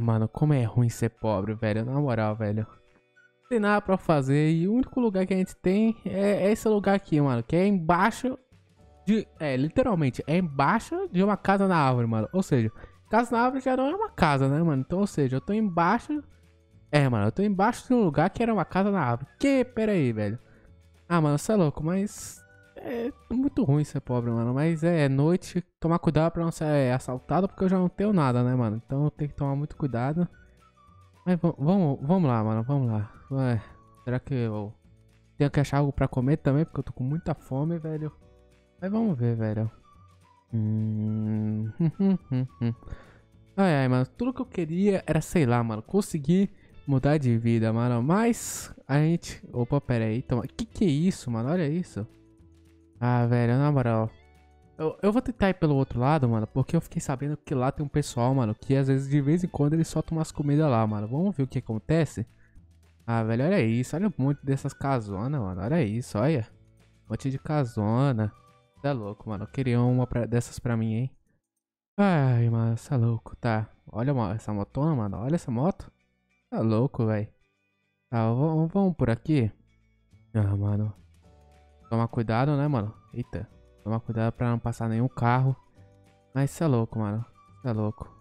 mano, como é ruim ser pobre, velho. Na moral, velho. Não tem nada pra fazer e o único lugar que a gente tem é esse lugar aqui, mano. Que é embaixo de... É, literalmente, é embaixo de uma casa na árvore, mano. Ou seja, casa na árvore já não é uma casa, né, mano? Então, ou seja, eu tô embaixo... É, mano, eu tô embaixo de um lugar que era uma casa na árvore. Que? Pera aí, velho. Ah, mano, você é louco, mas... É muito ruim ser pobre, mano. Mas é noite, tomar cuidado pra não ser assaltado, porque eu já não tenho nada, né, mano? Então eu tenho que tomar muito cuidado. Mas vamos lá, mano, vamos lá. Ué, será que eu tenho que achar algo pra comer também? Porque eu tô com muita fome, velho. Mas vamos ver, velho. Hum... Ai, ai, mano, tudo que eu queria era, sei lá, mano, conseguir mudar de vida, mano. Mas a gente... Opa, pera aí. Toma... Que é isso, mano? Olha isso. Ah, velho, na moral. Eu vou tentar ir pelo outro lado, mano, porque eu fiquei sabendo que lá tem um pessoal, mano, que às vezes, de vez em quando, eles soltam umas comidas lá, mano. Vamos ver o que acontece? Ah, velho, olha isso. Olha um monte dessas casonas, mano. Olha isso, olha. Um monte de casona. Você é louco, mano. Eu queria uma dessas pra mim, hein? Ai, mano, você é louco. Tá. Olha essa motona, mano. Olha essa moto. Tá louco, velho. Tá, vamos por aqui. Ah, mano. Tomar cuidado, né, mano? Eita. Tomar cuidado pra não passar nenhum carro. Mas cê é louco, mano. Cê é louco.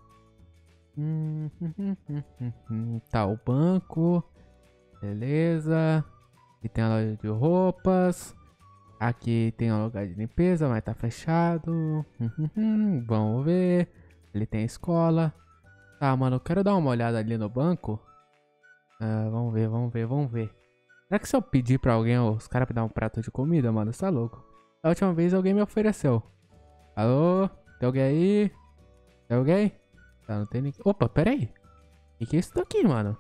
Tá, o banco. Beleza. Aqui tem a loja de roupas. Aqui tem um lugar de limpeza, mas tá fechado. Vamos ver. Ali tem a escola. Tá, mano, eu quero dar uma olhada ali no banco. Vamos ver, vamos ver, vamos ver. Será que se eu pedir pra alguém, os caras me dar um prato de comida, mano? Você tá louco? A última vez alguém me ofereceu. Alô? Tem alguém aí? Tem alguém? Tá, não tem ninguém. Opa, pera aí. O que é isso daqui, mano?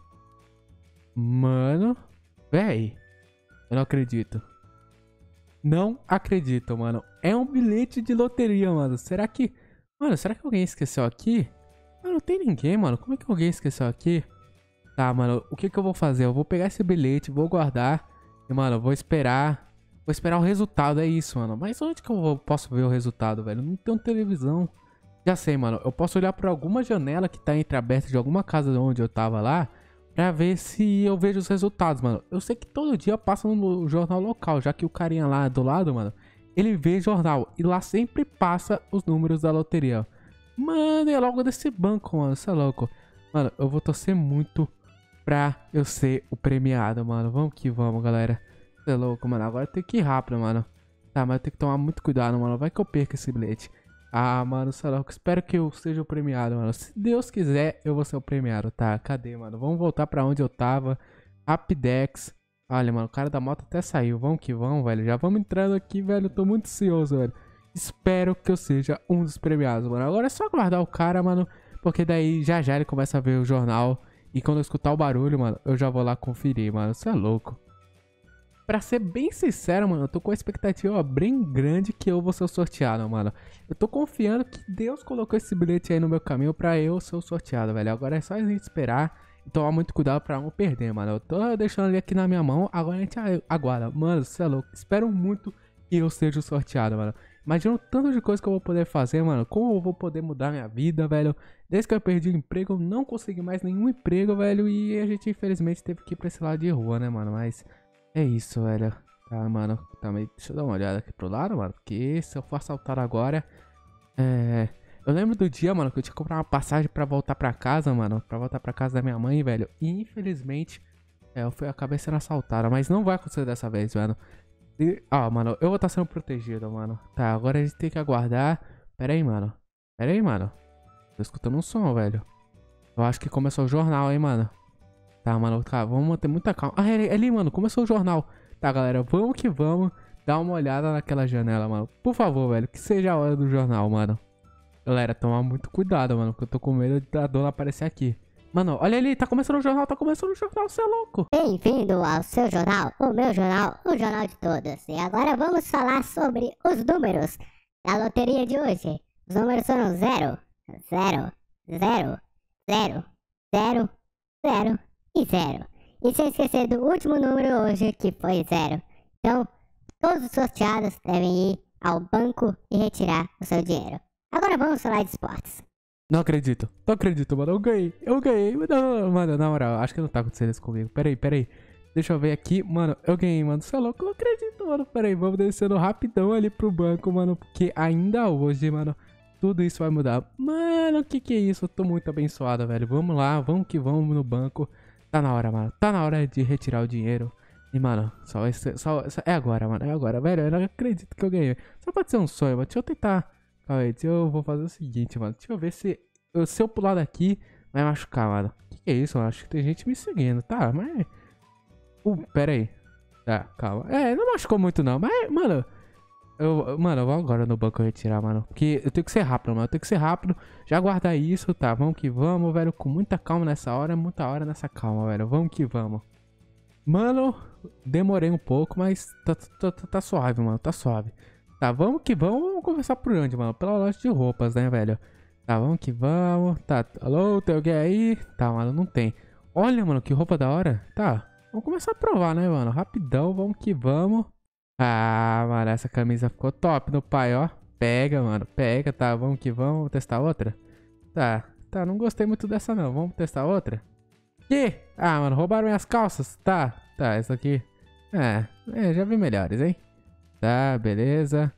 Mano. Véi. Eu não acredito. Não acredito, mano. É um bilhete de loteria, mano. Será que... Mano, será que alguém esqueceu aqui? Mano, não tem ninguém, mano. Como é que alguém esqueceu aqui? Tá, mano. O que eu vou fazer? Eu vou pegar esse bilhete, vou guardar. E, mano, eu vou esperar... Vou esperar o resultado, é isso, mano. Mas onde que eu posso ver o resultado, velho? Não tem televisão. Já sei, mano. Eu posso olhar pra alguma janela que tá entreaberta de alguma casa onde eu tava lá, pra ver se eu vejo os resultados, mano. Eu sei que todo dia passa no jornal local, já que o carinha lá do lado, mano, ele vê jornal. E lá sempre passa os números da loteria. Mano, é logo desse banco, mano. Você é louco. Mano, eu vou torcer muito pra eu ser o premiado, mano. Vamos que vamos, galera. Você é louco, mano. Agora tem que ir rápido, mano. Tá, mas eu tenho que tomar muito cuidado, mano. Vai que eu perco esse bilhete. Ah, mano, você é louco. Espero que eu seja o premiado, mano. Se Deus quiser, eu vou ser o premiado, tá? Cadê, mano? Vamos voltar pra onde eu tava. Rapidex. Olha, mano, o cara da moto até saiu. Vamos que vamos, velho. Já vamos entrando aqui, velho. Eu tô muito ansioso, velho. Espero que eu seja um dos premiados, mano. Agora é só aguardar o cara, mano. Porque daí já já ele começa a ver o jornal. E quando eu escutar o barulho, mano, eu já vou lá conferir, mano. Você é louco. Pra ser bem sincero, mano, eu tô com a expectativa bem grande que eu vou ser o sorteado, mano. Eu tô confiando que Deus colocou esse bilhete aí no meu caminho pra eu ser o sorteado, velho. Agora é só a gente esperar e tomar muito cuidado pra não perder, mano. Eu tô deixando ele aqui na minha mão, agora a gente aguarda. Mano, você é louco. Espero muito que eu seja o sorteado, mano. Imagina o tanto de coisa que eu vou poder fazer, mano. Como eu vou poder mudar minha vida, velho. Desde que eu perdi o emprego, eu não consegui mais nenhum emprego, velho. E a gente, infelizmente, teve que ir pra esse lado de rua, né, mano. Mas... é isso, velho. Tá, mano. Também, deixa eu dar uma olhada aqui pro lado, mano. Porque se eu for assaltado agora... Eu lembro do dia, mano, que eu tinha que comprar uma passagem pra voltar pra casa, mano. Pra voltar pra casa da minha mãe, velho. E, infelizmente, eu acabei sendo assaltado. Mas não vai acontecer dessa vez, mano. Mano, eu vou estar sendo protegido, mano. Tá, agora a gente tem que aguardar. Pera aí, mano. Pera aí, mano. Tô escutando um som, velho. Eu acho que começou o jornal, hein, mano. Tá, mano, tá, vamos manter muita calma. Ah, ali, mano, começou o jornal. Tá, galera, vamos que vamos dar uma olhada naquela janela, mano. Por favor, velho, que seja a hora do jornal, mano. Galera, tomar muito cuidado, mano, porque eu tô com medo da dona aparecer aqui. Mano, olha ali, tá começando o jornal, você é louco. Bem-vindo ao seu jornal, o meu jornal, o jornal de todos. E agora vamos falar sobre os números da loteria de hoje. Os números foram 0, 0, 0, 0, 0, 0 e 0. E sem esquecer do último número hoje, que foi 0. Então, todos os sorteados devem ir ao banco e retirar o seu dinheiro. Agora vamos falar de esportes. Não acredito. Não acredito, mano. Eu ganhei. Eu ganhei. Não, mano, na moral, acho que não tá acontecendo isso comigo. Pera aí. Deixa eu ver aqui. Mano, eu ganhei, mano. Você é louco? Eu não acredito, mano. Pera aí, vamos descendo rapidão ali pro banco, mano. Porque ainda hoje, mano, tudo isso vai mudar. Mano, que é isso? Eu tô muito abençoado, velho. Vamos lá, vamos que vamos no banco. Tá na hora, mano. Tá na hora de retirar o dinheiro. E, mano, é agora, mano. É agora, velho. Eu não acredito que eu ganhei. Só pode ser um sonho, mano. Deixa eu tentar. Calma aí, eu vou fazer o seguinte, mano. Deixa eu ver se eu pular daqui vai machucar, mano. Que é isso, mano? Acho que tem gente me seguindo, tá? Mas. Pera aí. Tá, calma. Não machucou muito não, mas, mano. Mano, eu vou agora no banco retirar, mano. Porque eu tenho que ser rápido, mano. Eu tenho que ser rápido. Já guardar isso, tá? Vamos que vamos, velho. Com muita calma nessa hora. Muita hora nessa calma, velho. Vamos que vamos. Mano, demorei um pouco, mas tá suave, mano. Tá suave. Tá, vamos que vamos. Vamos conversar por onde, mano? Pela loja de roupas, né, velho? Tá, vamos que vamos. Tá, alô, tem alguém aí? Tá, mano, não tem. Olha, mano, que roupa da hora. Tá, vamos começar a provar, né, mano? Rapidão, vamos que vamos. Ah, mano, essa camisa ficou top no pai, ó. Pega, mano, pega, tá, vamos que vamos. Vamos testar outra? Tá, não gostei muito dessa não. Vamos testar outra? Que? Ah, mano, roubaram minhas calças. Tá, essa aqui. Já vi melhores, hein? Tá, beleza.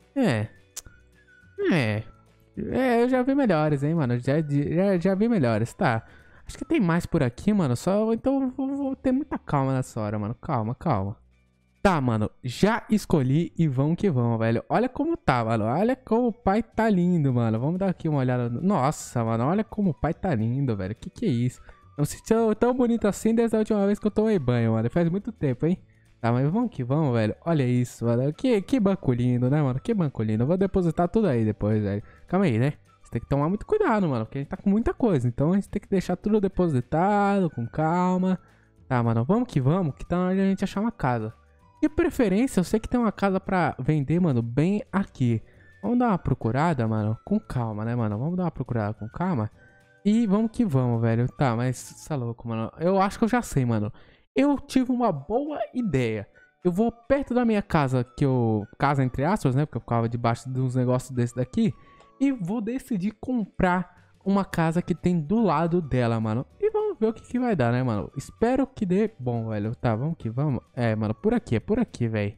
Eu já vi melhores, hein, mano. Já vi melhores, tá. Acho que tem mais por aqui, mano. Então vou ter muita calma nessa hora, mano. Calma. Tá, mano. Já escolhi e vamos que vamos, velho. Olha como tá, mano. Olha como o pai tá lindo, mano. Vamos dar aqui uma olhada. Nossa, mano. Olha como o pai tá lindo, velho. Que é isso? Não se senti tão bonito assim desde a última vez que eu tomei banho, mano. Faz muito tempo, hein? Tá, mas vamos que vamos, velho. Olha isso, mano. Que banco lindo, né, mano? Que banco lindo. Eu vou depositar tudo aí depois, velho. Calma aí, né? Você tem que tomar muito cuidado, mano. Porque a gente tá com muita coisa. Então a gente tem que deixar tudo depositado, com calma. Tá, mano. Vamos que tá na hora de a gente achar uma casa. De preferência, eu sei que tem uma casa pra vender, mano, bem aqui. Vamos dar uma procurada, mano, com calma, né, mano? Vamos dar uma procurada com calma. E vamos que vamos, velho. Tá, mas você é louco, mano. Eu acho que eu já sei, mano. Eu tive uma boa ideia. Eu vou perto da minha casa, casa entre aspas, né? Porque eu ficava debaixo de uns negócios desse daqui. E vou decidir comprar uma casa que tem do lado dela, mano. E vamos ver o que vai dar, né, mano? Espero que dê bom, velho. Tá, vamos que vamos. Mano, é por aqui, velho.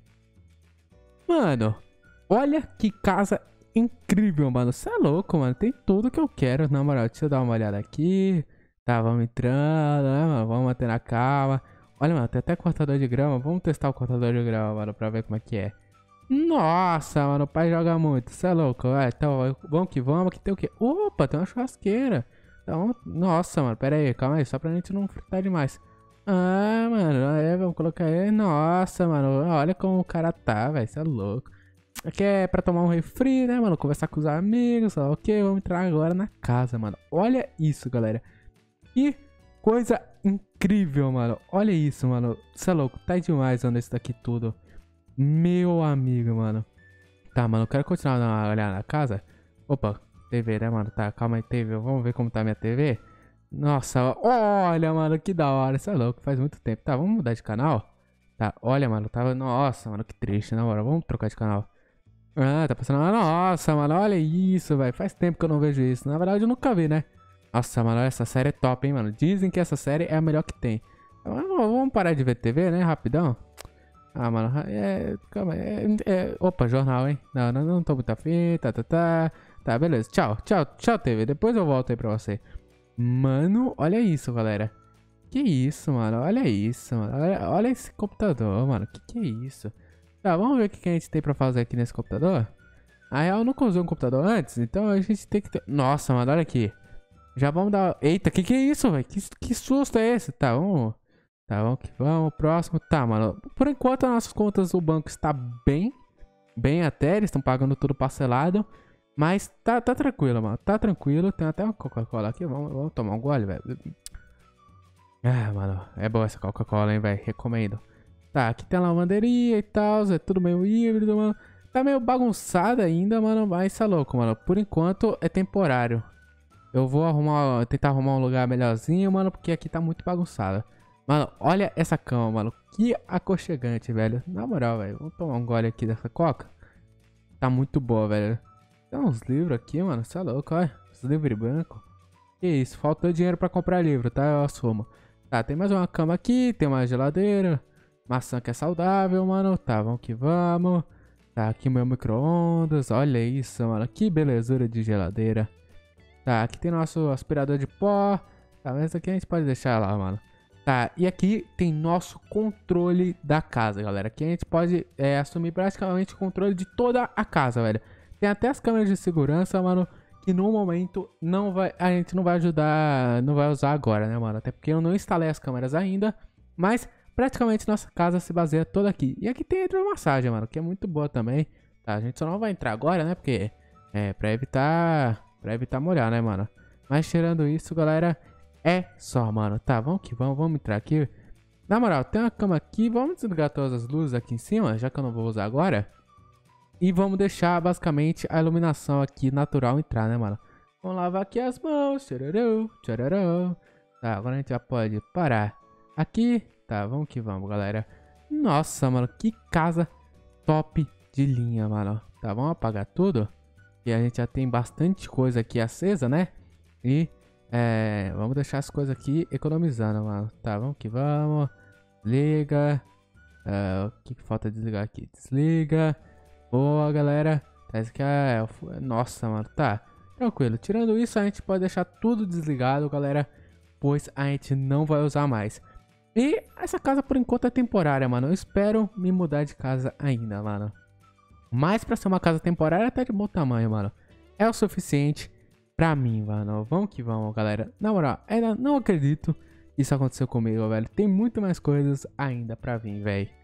Mano, olha que casa incrível, mano. Você é louco, mano. Tem tudo que eu quero, na moral. Deixa eu dar uma olhada aqui. Tá, vamos entrando, né, mano? Vamos manter na calma. Olha, mano, tem até cortador de grama. Vamos testar o cortador de grama, mano, pra ver como é que é. Nossa, mano, o pai joga muito. Você é louco? Então, vamos que vamos. Que tem o quê? Opa, tem uma churrasqueira. Então, nossa, mano, pera aí, calma aí. Só pra gente não fritar demais. Ah, mano, vamos colocar aí. Nossa, mano, olha como o cara tá, velho. Você é louco. Aqui é pra tomar um refri, né, mano? Conversar com os amigos, ok? Vamos entrar agora na casa, mano. Olha isso, galera. Que coisa incrível, mano. Olha isso, mano. Você é louco, tá demais, mano, isso daqui tudo. Meu amigo, mano. Tá, mano, eu quero continuar a olhar na casa. Opa, TV, né, mano? Tá, calma aí, TV. Vamos ver como tá a minha TV. Nossa, olha, mano, que da hora. Você é louco, faz muito tempo. Tá, vamos mudar de canal? Tá, olha, mano, tava... Nossa, mano, que triste, na hora. Vamos trocar de canal. Ah, tá passando... Nossa, mano, olha isso, velho. Faz tempo que eu não vejo isso. Na verdade, eu nunca vi, né? Nossa, mano, essa série é top, hein, mano. Dizem que essa série é a melhor que tem. Vamos parar de ver TV, né, rapidão? Ah, mano, calma aí. Opa, jornal, hein? Não tô muito afim, Tá, beleza. Tchau, TV. Depois eu volto aí pra você. Mano, olha isso, galera. Que isso, mano. Olha isso, mano. Olha esse computador, mano. Que é isso? Tá, vamos ver o que a gente tem pra fazer aqui nesse computador. Na real, eu nunca usei um computador antes, então a gente tem que ter... Nossa, mano, olha aqui. Já vamos dar... Eita, que é isso, velho? Que susto é esse? Tá, vamos... Tá, vamos que vamos. Próximo. Tá, mano. Por enquanto, as nossas contas do banco está bem até. Eles estão pagando tudo parcelado. Mas tá tranquilo, mano. Tá tranquilo. Tem até uma Coca-Cola aqui. Vamos tomar um gole, velho. Ah, mano. É boa essa Coca-Cola, hein, velho. Recomendo. Tá, aqui tem a lavanderia e tal. É tudo meio híbrido, mano. Tá meio bagunçado ainda, mano. Mas tá louco, mano. Por enquanto, é temporário. Eu vou tentar arrumar um lugar melhorzinho, mano. Porque aqui tá muito bagunçado. Mano, olha essa cama, mano. Que aconchegante, velho. Na moral, velho. Vamos tomar um gole aqui dessa coca. Tá muito boa, velho. Tem uns livros aqui, mano. Você é louco, olha. livros, livro e banco. Que isso, faltou dinheiro pra comprar livro, tá? Eu assumo. Tá, tem mais uma cama aqui, tem uma geladeira. Maçã que é saudável, mano. Tá, vamos que vamos. Tá, aqui meu micro-ondas. Olha isso, mano. Que belezura de geladeira. Tá, aqui tem nosso aspirador de pó. Tá, mas aqui a gente pode deixar lá, mano. Tá, e aqui tem nosso controle da casa, galera. Aqui a gente pode assumir praticamente o controle de toda a casa, velho. Tem até as câmeras de segurança, mano, que no momento a gente não vai ajudar, não vai usar agora, né, mano? Até porque eu não instalei as câmeras ainda, mas praticamente nossa casa se baseia toda aqui. E aqui tem a hidromassagem, mano, que é muito boa também. Tá, a gente só não vai entrar agora, né, porque pra evitar molhar, né, mano? Mas tirando isso, galera, é só, mano. Tá, vamos que vamos entrar aqui. Na moral, tem uma cama aqui, vamos desligar todas as luzes aqui em cima, já que eu não vou usar agora. E vamos deixar, basicamente, a iluminação aqui natural entrar, né, mano? Vamos lavar aqui as mãos. Tchararão, tchararão. Tá, agora a gente já pode parar aqui. Tá, vamos que vamos, galera. Nossa, mano, que casa top de linha, mano. Tá, vamos apagar tudo. E a gente já tem bastante coisa aqui acesa, né? E, vamos deixar as coisas aqui economizando, mano. Tá, vamos que vamos. Desliga. O que falta desligar aqui? Desliga. Boa, galera. Esse aqui nossa, mano. Tá, tranquilo. Tirando isso, a gente pode deixar tudo desligado, galera. Pois a gente não vai usar mais. E essa casa, por enquanto, é temporária, mano. Eu espero me mudar de casa ainda, mano. Mas pra ser uma casa temporária, tá de bom tamanho, mano. É o suficiente pra mim, mano. Vamos que vamos, galera. Na moral, ainda não acredito que isso aconteceu comigo, velho. Tem muito mais coisas ainda pra vir, velho.